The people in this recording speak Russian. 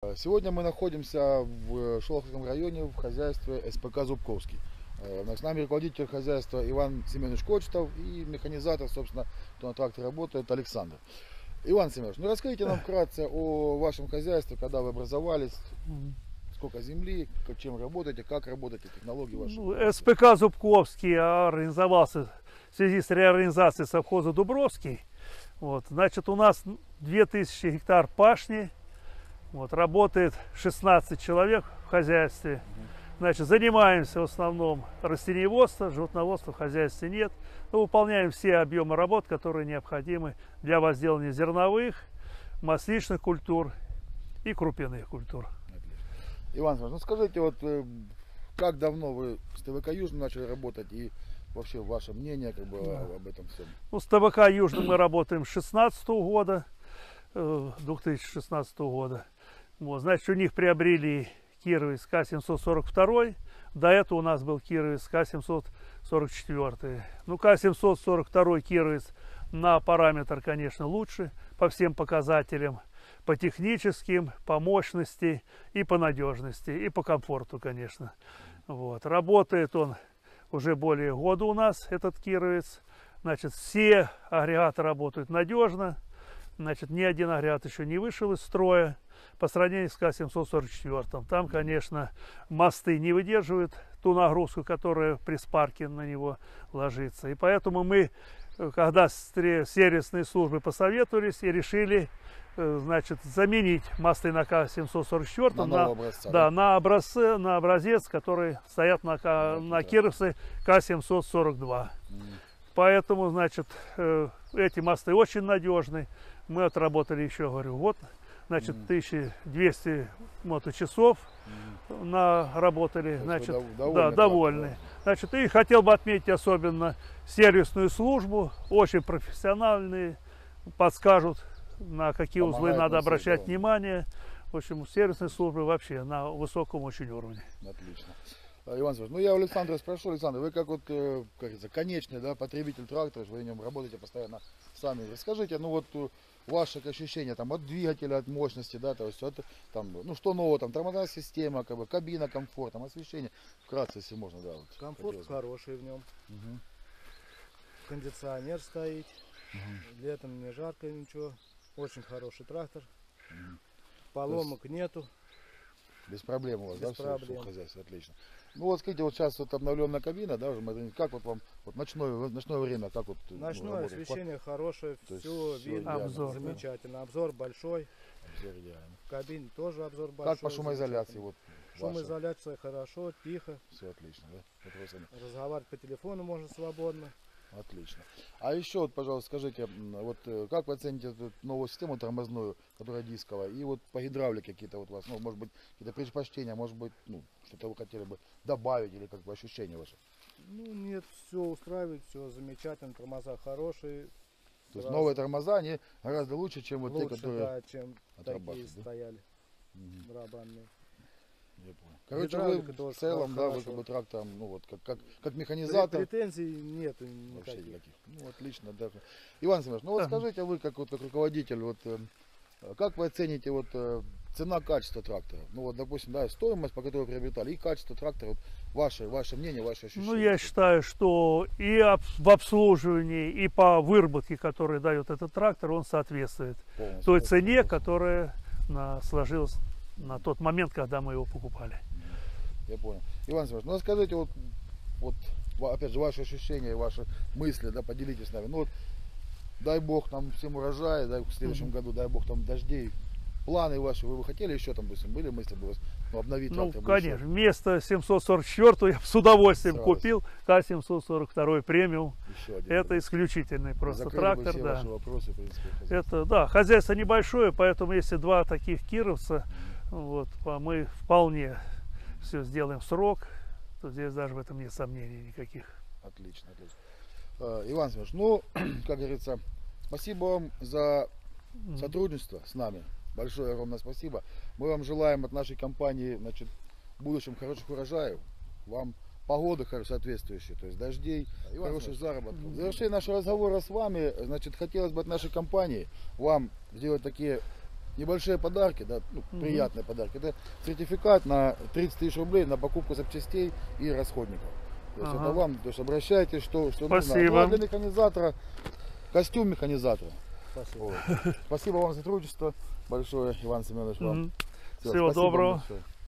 Сегодня мы находимся в Шолоховском районе в хозяйстве СПК «Зубковский». С нами руководитель хозяйства Иван Семенович Кочетов и механизатор, собственно, кто на тракторе работает, Александр. Иван Семенович, ну расскажите нам вкратце о вашем хозяйстве, когда вы образовались, сколько земли, чем работаете, как работаете, технологии ваши. СПК «Зубковский» организовался в связи с реорганизацией совхоза «Дубровский». Вот, значит, у нас 2000 гектар пашни, вот, работает 16 человек в хозяйстве. Значит, занимаемся в основном растениеводством, животноводства в хозяйстве нет. Но выполняем все объемы работ, которые необходимы для возделывания зерновых, масличных культур и крупяных культур. Иван Иванович, ну скажите, вот как давно вы с ТВК «Южным» начали работать и вообще ваше мнение об этом всем? Ну, с ТВК «Южным» мы работаем с 2016 года, 2016 года. Вот, значит, у них приобрели Кировец К-742, до этого у нас был Кировец К-744. Ну, К-742 Кировец на параметр, конечно, лучше по всем показателям, по техническим, по мощности и по надежности, и по комфорту, конечно. Вот. Работает он уже более года у нас, этот Кировец. Значит, все агрегаты работают надежно. Значит, ни один агрегат еще не вышел из строя по сравнению с К-744. Там, конечно, мосты не выдерживают ту нагрузку, которая при спарке на него ложится. И поэтому мы, когда сервисные службы посоветовались и решили, значит, заменить мосты на К-744 на образец, который стоят на Кировце К-742. Поэтому, значит, эти мосты очень надежны. Мы отработали еще, говорю, вот, значит, 1200 моточасов наработали, значит, довольны. Значит, и хотел бы отметить особенно сервисную службу, очень профессиональные, подскажут, на какие узлы надо обращать внимание. В общем, сервисные службы вообще на высоком очень уровне. Отлично. Иван Иванович, ну я у Александра спрошу. Александр, вы как вот, как говорится, конечный, да, потребитель трактора, вы в нем работаете постоянно сами. Расскажите, ну вот ваши ощущения там от двигателя, от мощности, да, то есть от, там, ну что нового, там тормозная система, как бы, кабина, комфорт, там, освещение, вкратце, если можно, да. Вот, комфорт хороший в нем, кондиционер стоит, летом не жарко ничего, очень хороший трактор, поломок нету. Без проблем у вас, без да, все в хозяйстве, отлично. Ну вот скажите, вот сейчас вот обновленная кабина, да, уже, как вот вам вот ночное время, как вот ночное освещение хорошее, все видно, обзор, замечательно, обзор большой, обзор идеально. Кабин тоже обзор большой. Как по шумоизоляции? Вот, шумоизоляция хорошо, тихо. Все отлично, да? Разговаривать по телефону можно свободно. Отлично. А еще, вот, пожалуйста, скажите, вот как вы оцените эту новую систему тормозную, которая дисковая, и вот по гидравлике какие-то вот у вас, ну, может быть, какие-то предпочтения, может быть, ну, что-то вы хотели бы добавить или как бы ощущения ваши? Ну, нет, все устраивает, все замечательно, тормоза хорошие. То есть новые тормоза, они гораздо лучше, чем вот лучше, те, которые да, чем такие стояли, барабанные. Я понял. Короче, вы в целом, да, вы как бы трактором, ну вот, как механизатор. Претензий нет вообще никаких. Ну, отлично, да. Иван Семенович, ну вот скажите, вы как руководитель, вот, как вы оцените вот цена-качество трактора? Ну вот, допустим, да, стоимость, по которой вы приобретали, и качество трактора, вот, ваше мнение, ваше ощущение. Ну, я считаю, что и в обслуживании, и по выработке, которую дает этот трактор, он соответствует той цене, которая сложилась на тот момент, когда мы его покупали. Я понял. Иван Семенович, ну расскажите вот опять же ваши ощущения, ваши мысли, да, поделитесь с нами. Ну вот, дай бог нам всем урожая, да, в следующем году, дай бог там дождей. Планы ваши, вы бы хотели еще там, допустим, были мысли бы обновить трактор? Ну, конечно, вместо 744 я бы с удовольствием купил К-742 премиум. Это исключительный просто трактор, да. Ваши вопросы, в принципе, это, да, хозяйство небольшое, поэтому если два таких кировца, вот, мы вполне все сделаем в срок, то здесь даже в этом нет сомнений никаких. Отлично, отлично. Иван Семенович, ну, как говорится, спасибо вам за сотрудничество с нами. Большое огромное спасибо. Мы вам желаем от нашей компании, значит, в будущем хороших урожаев, вам погоды соответствующие, то есть дождей, хороших заработков. В завершение нашего разговора с вами, значит, хотелось бы от нашей компании вам сделать такие небольшие подарки, да, ну, приятные подарки. Это сертификат на 30 тысяч рублей на покупку запчастей и расходников. То есть это вам, то есть обращайтесь, что нужно. Спасибо. Ну, а для механизатора, костюм механизатора. Спасибо. Вот. Спасибо вам за сотрудничество большое, Иван Семенович, вам. Всё, Всего спасибо вам доброго. большое.